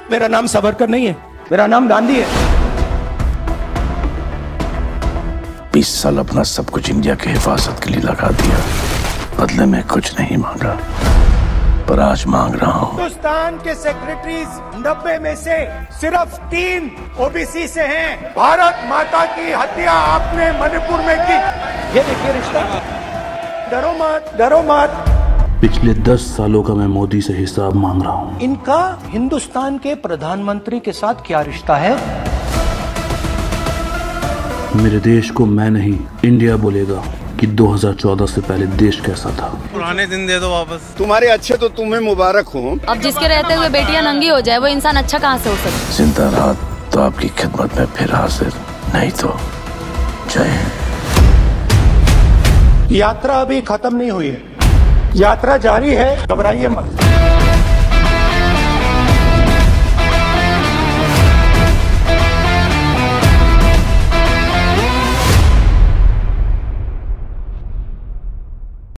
मेरा नाम सावरकर नहीं है, मेरा नाम गांधी है। 20 साल अपना सब कुछ इंडिया की हिफाजत के लिए लगा दिया, बदले में कुछ नहीं मांगा, पर आज मांग रहा हूँ। हिंदुस्तान के सेक्रेटरीज 90 में से सिर्फ 3 ओबीसी से हैं। भारत माता की हत्या आपने मणिपुर में की। ये देखिए रिश्ता, डरो मत, डरो मत। पिछले 10 सालों का मैं मोदी से हिसाब मांग रहा हूँ। इनका हिंदुस्तान के प्रधानमंत्री के साथ क्या रिश्ता है? मेरे देश को मैं नहीं, इंडिया बोलेगा कि 2014 से पहले देश कैसा था। पुराने दिन दे दो वापस। तुम्हारे अच्छे तो तुम्हें मुबारक हो। अब जिसके रहते हुए बेटियां नंगी हो जाए वो इंसान अच्छा कहाँ से हो सकता? जिंदा रहा तो आपकी खिदमत में फिर हाजिर, नहीं तो जय हिंद। यात्रा अभी खत्म नहीं हुई है, यात्रा जारी है, घबराइए मत।